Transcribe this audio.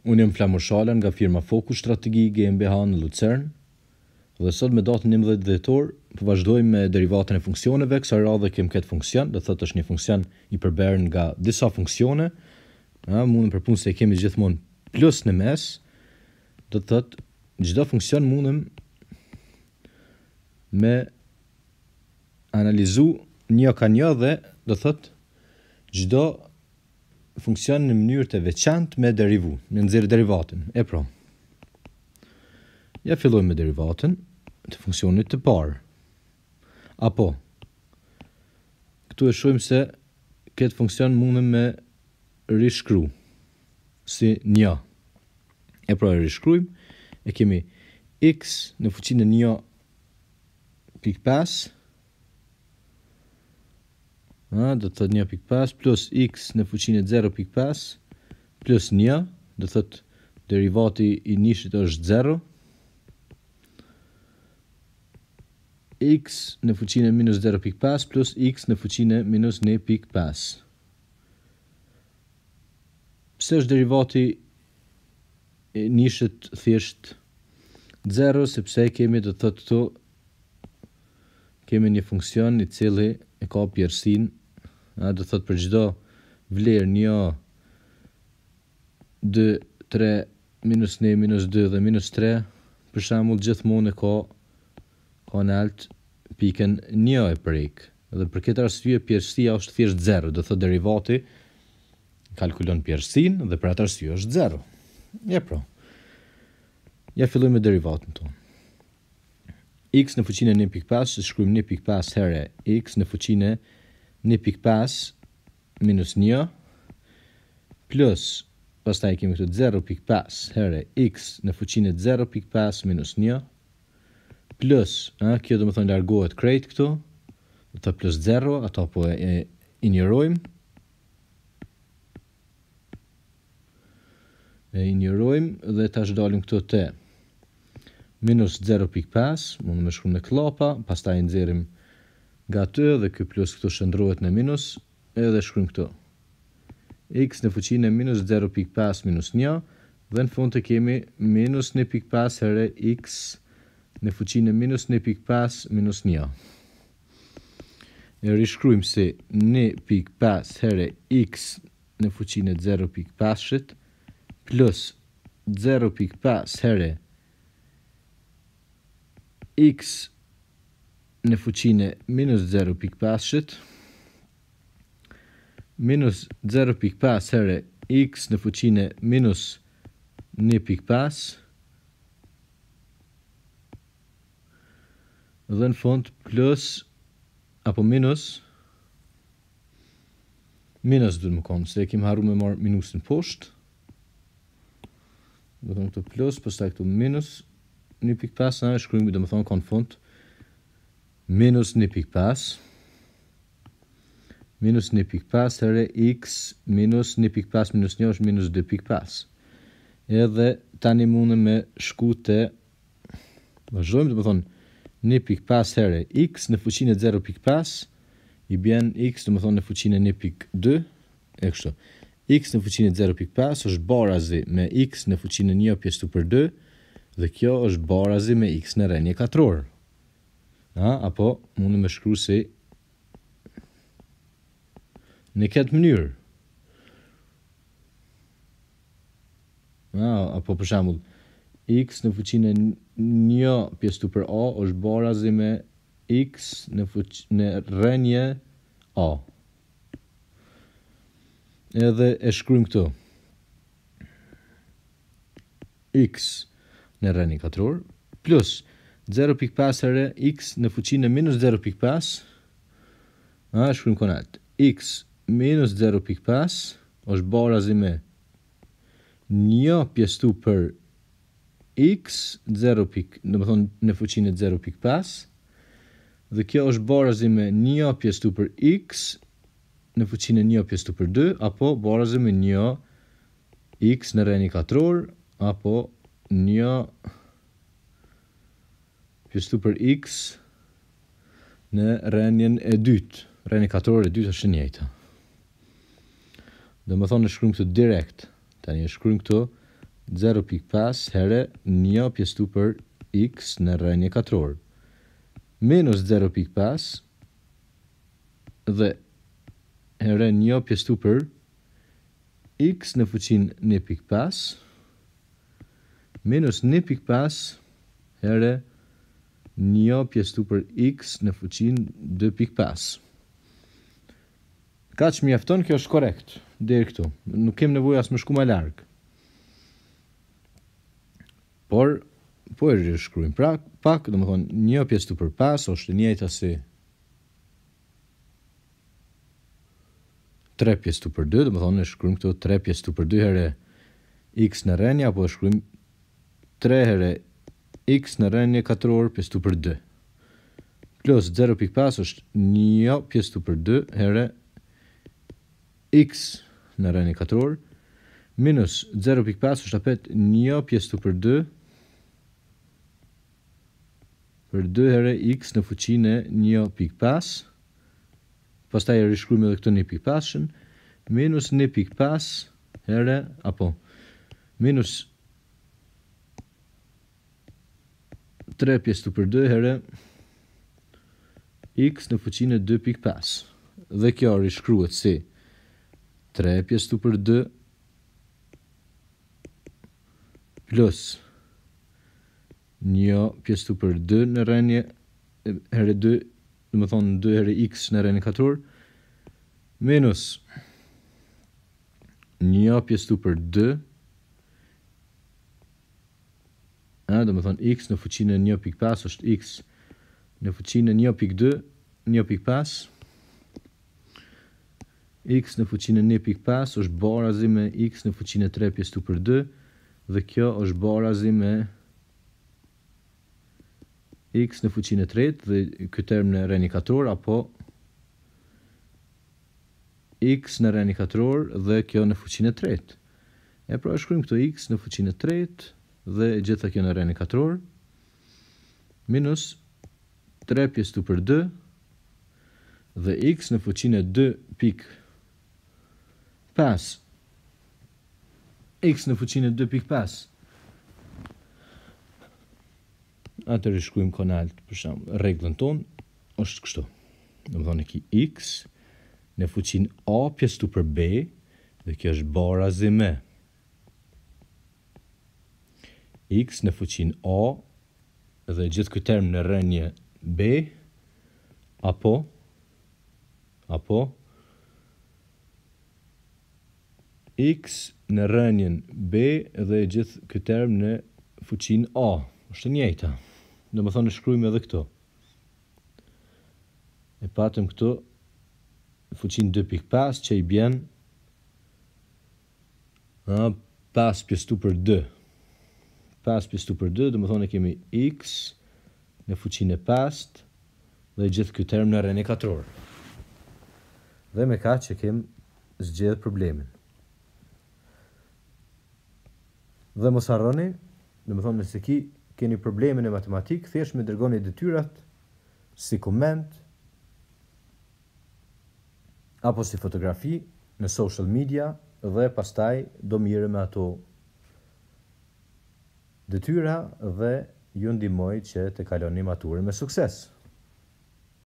Unë jam Flamur Shala nga firma Focus Strategji GmbH në Lucern dhe sot me datën 11 dhjetor po vazhdojmë me derivatën e funksioneve. Kësaj radhe kem këtë funksion, do thotë është një funksion i përbërë nga disa funksione. Mundem përpunë se kemi gjithmonë plus në mes, do thotë çdo funksion mundem me analizu një ka një dhe do thotë çdo funksion në mënyrë të veçantë me derivu, me nxjerrë derivatën. Pra. Ja fillojmë me derivatën të funksionit të parë. Apo këtu e shohim se këtë funksion mundem me rishkru si një. Pra e rishkrujmë, e kemi x në fuqinë 1.5 do të thot 1.5 plus x në fuqinë 0.5 plus 1, do të thot derivati i nishit është 0. X në fuqinë minus 0.5 plus x në fuqinë minus 1.5. Pse është derivati i nishit thjesht 0? Sepse kemi, do të thot këtu, kemi një funksion i cili e ka pjersin, do thot për çdo vlerë 1, 2, 3, minus 1, minus 2 dhe minus 3, për shembull gjithmonë ka në alt pikën 1 e prek. Dhe për këtë arsye pjersia është thjesht 0, do thot derivati kalkulon pjersin dhe për atë arsye është 0. Pra. Ja fillojmë me derivatën tonë. X në fuqinë 1.5, shkruajmë 1.5 herë x në fuqinë 1.5 minus 1 plus pastaj kemi këtu 0.5 herë x në fuqinë 0.5 minus 1 plus, kjo do të thonë largohet krejt këtu, do të plus 0, ato po e injorojmë. Dhe tash dalim këtu te minus 0.5, mund me shkruajmë në klapa, pastaj nxjerrim nga ty dhe ky plus këtu shndrohet në minus, edhe shkruajmë këtu x në fuqinë minus 0.5 minus 1, dhe në fund të kemi minus 1.5 herë x në fuqinë minus 1.5 minus 1. E rishkruajmë si 1.5 herë x në fuqinë 0.5 plus 0.5 herë x në fuqinë minus 0.5 minus 0.5 herë x në fuqinë minus 1.5 dhe në fund plus apo minus du më konë, se kemi harru me marë minusin poshtë. Do të thonë këtu plus, pastaj këtu minus 1.5, shkruajmë, do të thonë kanë fund minus 1.5 minus 1.5 herë x minus 1.5 minus 1 është minus 2.5. Edhe tani mundem me shku te vazhdojmë, do të thonë 1.5 herë x në fuqinë 0.5 i bjen x, do të thonë në fuqinë 1.2 e kështu. X në fuqinë 0.5 është barazi me x në fuqinë 1 pjesë 2 për 2 dhe kjo është barazi me x në rrenjë katror. Apo mundem me shkruaj si në këtë mënyrë. Apo për shembull x në fuqinë 1 pjesë 2 për a është barazi me x në rrenjë a. Edhe e shkruajmë këtu x në rrenjë katror plus 0.5 herë x në fuqinë minus 0.5, shkruajmë konalt x minus 0.5 është barazi me 1 pjesë 2 për x, do të thonë në fuqinë 0.5, dhe kjo është barazi me 1 pjesë 2 për x në fuqinë 1 pjesë 2 për 2, apo barazi me 1 x në rrenjë katror, apo 1 pjesë 2 për x në rrenjën e dytë. Rrenjë katror e dytë është e njëjta. Do më thonë në shkruajmë këtu direkt. Tani e shkruajmë këtu 0.5 herë 1 pjesëtu për x në rrënje katror. Minus 0.5 dhe herë 1 pjesëtu për x në fuqin 1.5 minus 1.5 herë 1 pjesëtu për x në fuqin 2.5. Ka që mjafton, kjo është korekt, deri këtu. Nuk kem nevojë as më shku më larg. Por, po e rishkruajmë pak, do më thonë 1 pjesëtu për 5 është e njëjta si 3 pjesëtu për 2, do më thonë e shkruajmë këtu 3 pjesëtu për 2 herë x në rrënje, apo e shkruajmë 3 herë x në rrënje katror pjesëtu për 2. Plus 0.5 është 1 pjesëtu për 2 herë x në rrënje katror, minus 0.5 është apet 1 pjesëtu për 2 herë x në fuqinë e 1.5, pastaj e rishkruajmë edhe këtë 1.5-shën, minus 1.5 herë, apo minus 3 pjesëtu për 2 herë x në fuqinë e 2.5. Dhe kjo rishkruhet si 3 pjesëtu për 2 plus 1 pjesëtu për 2 në rrënje herë 2, do më thonë 2 herë x në rrënje katror, minus 1 pjesëtu për 2, do më thonë x në fuqinë e 1.5 është x në fuqinë e 1.2, 1.5, x në fuqinë e 1.5 është barazi me x në fuqinë e 3 pjesëtu për 2, dhe kjo është barazi me x në fuqinë e 3, dhe ky term në rrënje katror, apo x në rrënje katror dhe kjo në fuqinë e 3. E pra e shkruajmë këto x në fuqinë e 3 dhe gjitha kjo në rrënje katror, minus 3 pjesëtu për 2 dhe x në fuqinë e 2.5. X në fuqinë e 2.5. Atë rishkruajmë konalt, për shembull, rregullën tonë është kështu. Do të thonë ki x në fuqinë a pjesëtu për b, dhe kjo është barazi me x në fuqinë a dhe gjithë ky term në rrënje b, apo x në rrënjen b dhe gjithë ky term në fuqinë a. Është e njëjta. Do më thonë shkruajmë edhe këto. E patëm këto fuqinë 2.5 që i bjen 5 pjesëtu për 2. 5 pjesëtu për 2, do më thonë kemi x në fuqinë e 5 dhe gjithë ky term në rrënje katror. Dhe me kaq që kem zgjedhur problemin. Dhe mos harroni, do më thonë nëse keni problemin e matematik, thjesht me dërgoni detyrat si koment apo si fotografi në social media, dhe pastaj do mirë me ato detyra dhe ju ndihmoj që të kaloni maturën me sukses.